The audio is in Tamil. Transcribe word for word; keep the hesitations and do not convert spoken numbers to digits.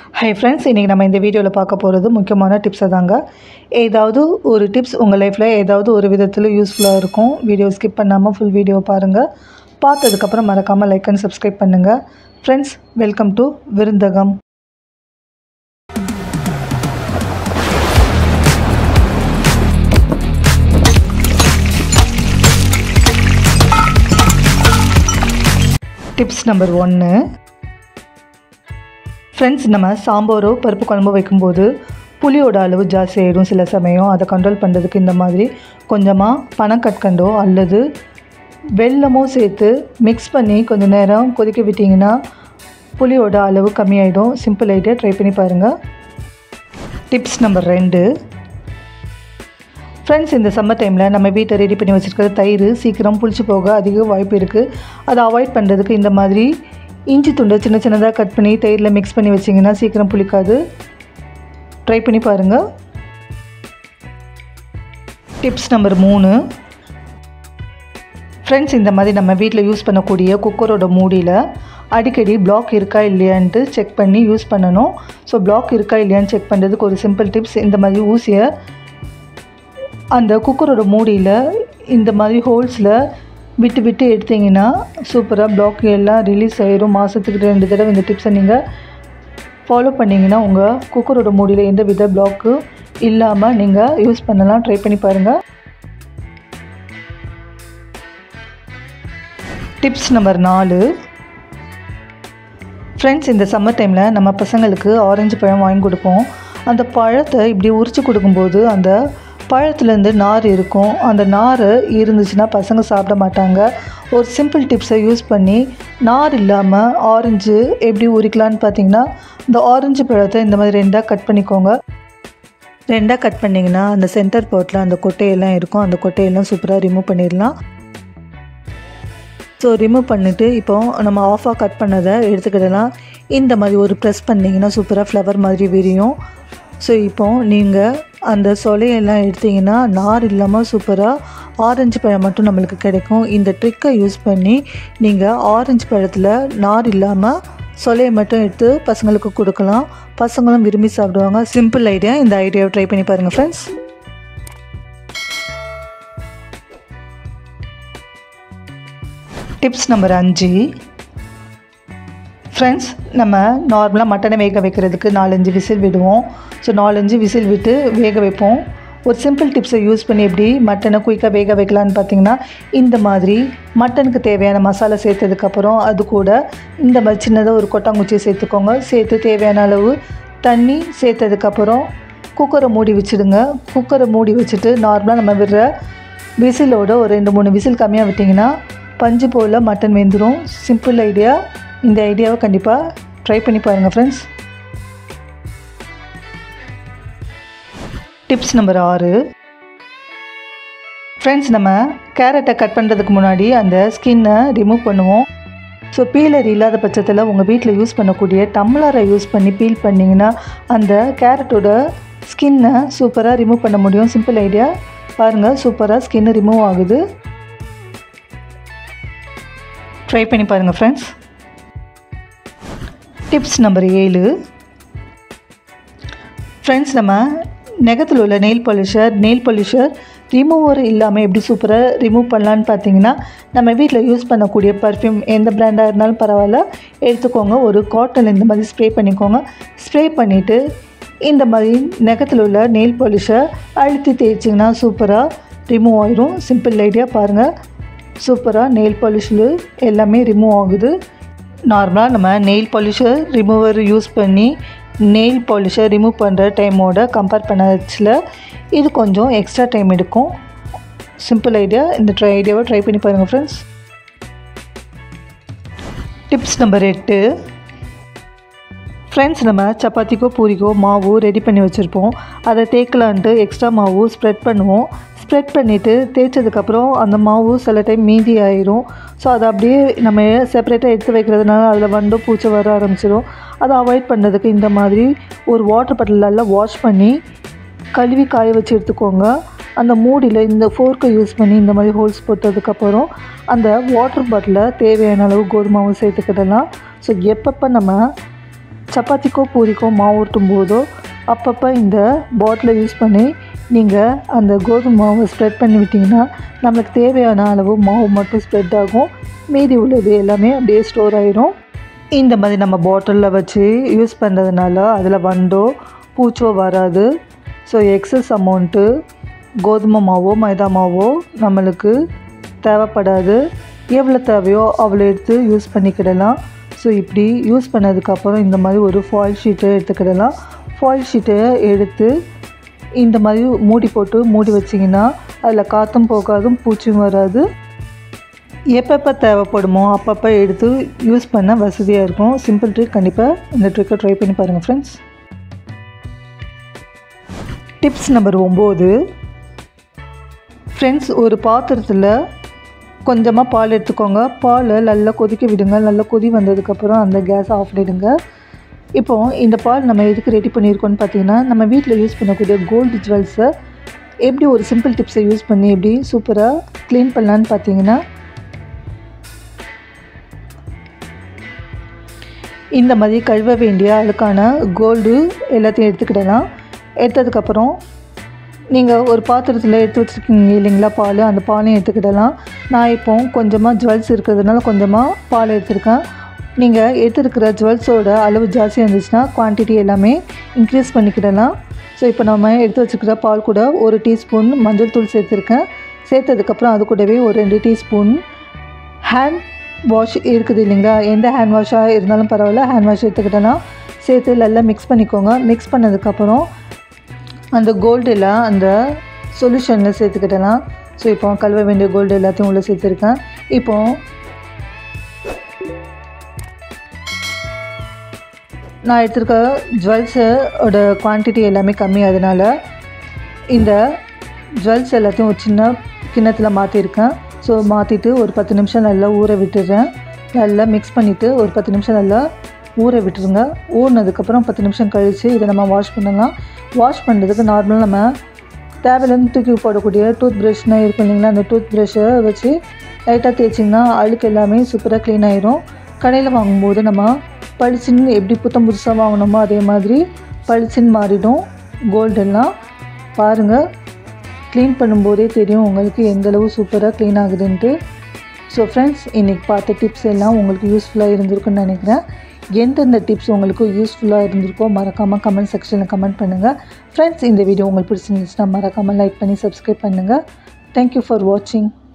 Hi friends, இன்னைக்கு நம்ம இந்த வீடியோல பார்க்க போறது முக்கியமான டிப்ஸ் தாங்க. ஏதாவது ஒரு டிப்ஸ் உங்க லைஃப்ல ஏதாவது ஒரு விதத்துல யூஸ்ஃபுல்லா இருக்கும். வீடியோ ஸ்கிப் பண்ணாம full வீடியோ பாருங்க. பார்த்ததுக்கு அப்புறம் மறக்காம லைக் and subscribe பண்ணுங்க. Friends, welcome to Virunthagam. Tips number one. Friends, நம்ம சாம்பாரோ பருப்பு குழம்பு வைக்கும்போது புளியோட அளவு ஜாஸ்தி ஆகிடும். சில சமயம் அதை கண்ட்ரோல் பண்ணுறதுக்கு இந்த மாதிரி கொஞ்சமாக பனக்கற்கண்டோ அல்லது வெல்லமோ சேர்த்து மிக்ஸ் பண்ணி கொஞ்சம் நேரம் கொதிக்க விட்டிங்கன்னா புளியோட அளவு கம்மியாயிடும். சிம்பிள் ஐடியா, ட்ரை பண்ணி பாருங்கள். டிப்ஸ் நம்பர் ரெண்டு. ஃப்ரெண்ட்ஸ், இந்த சம்மர் டைமில் நம்ம வீட்டை ரெடி பண்ணி வச்சுருக்கிற தயிர் சீக்கிரம் புளிச்சு போக அதிக வாய்ப்பு இருக்குது. அதை அவாய்ட் பண்ணுறதுக்கு இந்த மாதிரி இஞ்சி துண்டை சின்ன சின்னதாக கட் பண்ணி தயிரில் மிக்ஸ் பண்ணி வச்சிங்கன்னா சீக்கிரம் புளிக்காது. ட்ரை பண்ணி பாருங்கள். டிப்ஸ் நம்பர் மூணு. ஃப்ரெண்ட்ஸ், இந்த மாதிரி நம்ம வீட்டில் யூஸ் பண்ணக்கூடிய குக்கரோட மூடியில் அடிக்கடி பிளாக் இருக்கா இல்லையான்ட்டு செக் பண்ணி யூஸ் பண்ணணும். ஸோ பிளாக் இருக்கா இல்லையான்னு செக் பண்ணுறதுக்கு ஒரு சிம்பிள் டிப்ஸ். இந்த மாதிரி ஊசியை அந்த குக்கரோட மூடியில் இந்த மாதிரி ஹோல்ஸில் விட்டு விட்டு எடுத்திங்கன்னா சூப்பராக பிளாக் எல்லாம் ரிலீஸ் ஆகிடும். மாதத்துக்கு ரெண்டு தடவை இந்த டிப்ஸை நீங்கள் ஃபாலோ பண்ணிங்கன்னா உங்கள் குக்கரோட மூடியில் எந்த வித பிளாக்கு இல்லாமல் நீங்கள் யூஸ் பண்ணலாம். ட்ரை பண்ணி பாருங்கள். டிப்ஸ் நம்பர் நாலு. ஃப்ரெண்ட்ஸ், இந்த சம்மர் டைமில் நம்ம பசங்களுக்கு ஆரஞ்சு பழம் வாங்கி கொடுப்போம். அந்த பழத்தை இப்படி உரித்து கொடுக்கும்போது அந்த பழத்துலேருந்து நார் இருக்கும். அந்த நார் இருந்துச்சுன்னா பசங்க சாப்பிட மாட்டாங்க. ஒரு சிம்பிள் டிப்ஸை யூஸ் பண்ணி நார் இல்லாமல் ஆரஞ்சு எப்படி உரிக்கலான்னு பார்த்தீங்கன்னா, இந்த ஆரஞ்சு பழத்தை இந்த மாதிரி ரெண்டாக கட் பண்ணிக்கோங்க. ரெண்டாக கட் பண்ணிங்கன்னா அந்த சென்டர் பார்ட்டில் அந்த கொட்டையெல்லாம் இருக்கும். அந்த கொட்டையெல்லாம் சூப்பராக ரிமூவ் பண்ணிடலாம். ஸோ ரிமூவ் பண்ணிவிட்டு இப்போது நம்ம ஆஃபாக கட் பண்ணதை எடுத்துக்கிடலாம். இந்த மாதிரி ஒரு ப்ரெஸ் பண்ணிங்கன்னா சூப்பராக ஃப்ளவர் மாதிரி விரியும். ஸோ இப்போது நீங்கள் அந்த சொலையெல்லாம் எடுத்திங்கன்னா நார் இல்லாமல் சூப்பராக ஆரஞ்சு பழம் மட்டும் நம்மளுக்கு கிடைக்கும். இந்த ட்ரிக்கை யூஸ் பண்ணி நீங்கள் ஆரஞ்சு பழத்தில் நார் இல்லாமல் சொலையை மட்டும் எடுத்து பசங்களுக்கு கொடுக்கலாம். பசங்களும் விரும்பி சாப்பிடுவாங்க. Simple idea. இந்த ஐடியாவை ட்ரை பண்ணி பாருங்கள் ஃப்ரெண்ட்ஸ். டிப்ஸ் நம்பர் அஞ்சு. ஃப்ரெண்ட்ஸ், நம்ம நார்மலாக மட்டனை வேக வைக்கிறதுக்கு நாலஞ்சு விசில் விடுவோம். ஸோ நாலஞ்சு விசில் விட்டு வேக வைப்போம். ஒரு சிம்பிள் டிப்ஸை யூஸ் பண்ணி எப்படி மட்டனை குயிக்காக வேக வைக்கலான்னு பார்த்தீங்கன்னா, இந்த மாதிரி மட்டனுக்கு தேவையான மசாலா சேர்த்ததுக்கப்புறம் அது கூட இந்த மாதிரி சின்னதாக ஒரு கொட்டாங்குச்சியை சேர்த்துக்கோங்க. சேர்த்து தேவையான அளவு தண்ணி சேர்த்ததுக்கப்புறம் குக்கரை மூடி வச்சுடுங்க. குக்கரை மூடி வச்சுட்டு நார்மலாக நம்ம விடுற விசிலோட ஒரு ரெண்டு மூணு விசில் கம்மியாக விட்டிங்கன்னா பஞ்சு போல் மட்டன் வெந்துடும். Simple idea. இந்த ஐடியாவை கண்டிப்பாக ட்ரை பண்ணி பாருங்கள் ஃப்ரெண்ட்ஸ். டிப்ஸ் நம்பர் ஆறு. ஃப்ரெண்ட்ஸ், நம்ம கேரட்டை கட் பண்ணுறதுக்கு முன்னாடி அந்த ஸ்கின்னை ரிமூவ் பண்ணுவோம். ஸோ பீலர் இல்லாத பட்சத்தில் உங்கள் வீட்டில் யூஸ் பண்ணக்கூடிய டம்ளரை யூஸ் பண்ணி பீல் பண்ணிங்கன்னா அந்த கேரட்டோட ஸ்கின்னை சூப்பராக ரிமூவ் பண்ண முடியும். Simple idea. பாருங்கள், சூப்பராக ஸ்கின்னு ரிமூவ் ஆகுது. ட்ரை பண்ணி பாருங்கள் ஃப்ரெண்ட்ஸ். டிப்ஸ் நம்பர் ஏழு. ஃப்ரெண்ட்ஸ், நம்ம நெகத்தில் உள்ள nail polisher nail polisher remover இல்லாமல் எப்படி சூப்பராக ரிமூவ் பண்ணலான்னு பார்த்தீங்கன்னா, நம்ம வீட்டில் யூஸ் பண்ணக்கூடிய பர்ஃப்யூம் எந்த பிராண்டாக இருந்தாலும் பரவாயில்ல எடுத்துக்கோங்க. ஒரு காட்டன் இந்த மாதிரி ஸ்ப்ரே பண்ணிக்கோங்க. ஸ்ப்ரே பண்ணிவிட்டு இந்த மாதிரி நெகத்தில் உள்ள நெயில் பாலிஷை அழுத்தி தேய்ச்சிங்கன்னா சூப்பராக ரிமூவ் ஆகிடும். Simple idea. பாருங்கள், சூப்பராக நெயில் பாலிஷில் எல்லாமே ரிமூவ் ஆகுது. நார்மலாக நம்ம நெயில் பாலிஷர் ரிமூவர் யூஸ் பண்ணி நெயில் பாலிஷை ரிமூவ் பண்ணுற டைமோட கம்பேர் பண்ணச்சில் இது கொஞ்சம் எக்ஸ்ட்ரா டைம் எடுக்கும். Simple idea. இந்த ட்ரை ஐடியாவை ட்ரை பண்ணி பாருங்கள் ஃப்ரெண்ட்ஸ். டிப்ஸ் நம்பர் எட்டு. ஃப்ரெண்ட்ஸ், நம்ம சப்பாத்திக்கோ பூரிக்கோ மாவு ரெடி பண்ணி வச்சுருப்போம். அதை தேய்க்கலான்ட்டு எக்ஸ்ட்ரா மாவு ஸ்ப்ரெட் பண்ணுவோம். ஸ்ப்ரெட் பண்ணிவிட்டு தேய்ச்சதுக்கப்புறம் அந்த மாவு சில டைம் மீதி ஆயிரும். ஸோ அதை அப்படியே நம்ம செப்பரேட்டாக எடுத்து வைக்கிறதுனால அதில் வந்து பூச்சி வர ஆரம்பிச்சிடும். அதை அவாய்ட் பண்ணுறதுக்கு இந்த மாதிரி ஒரு வாட்டர் பாட்டிலில் வாஷ் பண்ணி கழுவி காய வச்சு எடுத்துக்கோங்க. அந்த மூடியில் இந்த ஃபோர்க்கை யூஸ் பண்ணி இந்த மாதிரி ஹோல்ஸ் போட்டதுக்கப்புறம் அந்த வாட்டர் பாட்டிலில் தேவையான அளவு கோதுமாவும் சேர்த்துக்கிடலாம். ஸோ எப்பப்போ நம்ம சப்பாத்திக்கோ பூரிக்கோ மாவு ஊட்டும் போதோ அப்பப்போ இந்த பாட்டிலை யூஸ் பண்ணி நீங்கள் அந்த கோதுமை மாவை ஸ்ப்ரெட் பண்ணி விட்டிங்கன்னா நம்மளுக்கு தேவையான அளவு மாவு மட்டும் ஸ்ப்ரெட் ஆகும். மீதி உள்ளது எல்லாமே அப்படியே ஸ்டோர் ஆகிரும். இந்த மாதிரி நம்ம பாட்டிலில் வச்சு யூஸ் பண்ணுறதுனால அதில் வண்டோ பூச்சோ வராது. ஸோ எக்ஸஸ் அமௌண்ட்டு கோதுமை மாவோ மைதா மாவோ நம்மளுக்கு தேவைப்படாது. எவ்வளோ தேவையோ அவ்வளோ எடுத்து யூஸ் பண்ணிக்கிடலாம். ஸோ இப்படி யூஸ் பண்ணதுக்கப்புறம் இந்த மாதிரி ஒரு ஃபாயில் ஷீட்டை எடுத்துக்கிடலாம். ஃபாயில் ஷீட்டை எடுத்து இந்த மாதிரி மூடி போட்டு மூடி வச்சிங்கன்னா அதில் காற்றும் போகாதும் பூச்சியும் வராது. எப்பப்போ தேவைப்படுமோ அப்பப்போ எடுத்து யூஸ் பண்ண வசதியாக இருக்கும். Simple trick. கண்டிப்பாக இந்த ட்ரிக்கை ட்ரை பண்ணி பாருங்கள் ஃப்ரெண்ட்ஸ். டிப்ஸ் நம்பர் ஒம்பது. ஃப்ரெண்ட்ஸ், ஒரு பாத்திரத்தில் கொஞ்சமாக பால் எடுத்துக்கோங்க. பாலை நல்லா கொதிக்க விடுங்க. நல்லா கொதி வந்ததுக்கப்புறம் அந்த கேஸை ஆஃப் பண்ணிடுங்க. இப்போது இந்த பால் நம்ம எதுக்கு ரெடி பண்ணியிருக்கோன்னு பார்த்தீங்கன்னா, நம்ம வீட்டில் யூஸ் பண்ணக்கூடிய கோல்டு ஜுவல்ஸை எப்படி ஒரு சிம்பிள் டிப்ஸை யூஸ் பண்ணி எப்படி சூப்பராக க்ளீன் பண்ணலான்னு பார்த்தீங்கன்னா, இந்த மாதிரி கழுவ வேண்டிய அழுக்கான கோல்டு எல்லாத்தையும் எடுத்துக்கிடலாம். எடுத்ததுக்கப்புறம் நீங்கள் ஒரு பாத்திரத்தில் எடுத்து வச்சுருக்கீங்க இல்லைங்களா பால், அந்த பாலையும் எடுத்துக்கிடலாம். நான் இப்போ கொஞ்சமாக ஜுவல்ஸ் இருக்கிறதுனால கொஞ்சமாக பால் எடுத்துருக்கேன். நீங்கள் எடுத்துருக்கிற ஜுவல்ஸோட அளவு ஜாஸ்தியாக இருந்துச்சுன்னா குவான்டிட்டி எல்லாமே இன்க்ரீஸ் பண்ணிக்கிடலாம். ஸோ இப்போ நம்ம எடுத்து வச்சுக்கிற பால் கூட ஒரு டீஸ்பூன் மஞ்சள் தூள் சேர்த்துருக்கேன். சேர்த்ததுக்கப்புறம் அது கூடவே ஒரு ரெண்டு டீஸ்பூன் ஹேண்ட் வாஷ் இருக்குது இல்லைங்களா, எந்த ஹேண்ட் வாஷாக இருந்தாலும் பரவாயில்ல, ஹேண்ட் வாஷ் எடுத்துக்கிட்டலாம். சேர்த்து நல்லா மிக்ஸ் பண்ணிக்கோங்க. மிக்ஸ் பண்ணதுக்கப்புறம் அந்த கோல்டு எல்லாம் அந்த சொல்யூஷனில் சேர்த்துக்கிட்டலாம். ஸோ இப்போ கழுவ வேண்டிய கோல்டு எல்லாத்தையும் உள்ளே சேர்த்துருக்கேன். இப்போது நான் எடுத்துருக்க ஜுவல்ஸோட குவான்டிட்டி எல்லாமே கம்மி. அதனால் இந்த ஜுவல்ஸ் எல்லாத்தையும் ஒரு சின்ன கிண்ணத்தில் மாற்றிருக்கேன். ஸோ மாற்றிட்டு ஒரு பத்து நிமிஷம் நல்லா ஊற விட்டுடுறேன். நல்லா மிக்ஸ் பண்ணிவிட்டு ஒரு பத்து நிமிஷம் நல்லா ஊற விட்டுருங்க. ஊறினதுக்கப்புறம் பத்து நிமிஷம் கழித்து இதை நம்ம வாஷ் பண்ணலாம். வாஷ் பண்ணுறதுக்கு நார்மலாக நம்ம தேவையில்லைன்னு தூக்கி போடக்கூடிய டூத் ப்ரஷ்னால் இருக்கும் இல்லைங்களா, அந்த டூத் ப்ரஷ்ஷை வச்சு லைட்டாக தேய்ச்சிங்கன்னா அழுக்கு எல்லாமே சூப்பராக க்ளீன் ஆகிரும். கடையில் வாங்கும்போது நம்ம பளிச்சின்னு எப்படி புத்தம் புதுசாக வாங்கினோமோ அதே மாதிரி பளிச்சின்னு மாறிடும் கோல்டெல்லாம். பாருங்கள், க்ளீன் பண்ணும்போதே தெரியும் உங்களுக்கு எந்தளவு சூப்பராக க்ளீன் ஆகுதுன்ட்டு. ஸோ ஃப்ரெண்ட்ஸ், இன்றைக்கி பார்த்த டிப்ஸ் எல்லாம் உங்களுக்கு யூஸ்ஃபுல்லாக இருந்திருக்குன்னு நினைக்கிறேன். எந்தெந்த டிப்ஸ் உங்களுக்கு யூஸ்ஃபுல்லாக இருந்திருக்கோ மறக்காமல் கமெண்ட் செக்ஷனில் கமெண்ட் பண்ணுங்கள். ஃப்ரெண்ட்ஸ், இந்த வீடியோ உங்களுக்கு பிடிச்சிருந்துச்சுன்னா மறக்காமல் லைக் பண்ணி சப்ஸ்கிரைப் பண்ணுங்கள். தேங்க்யூ ஃபார் வாட்சிங்.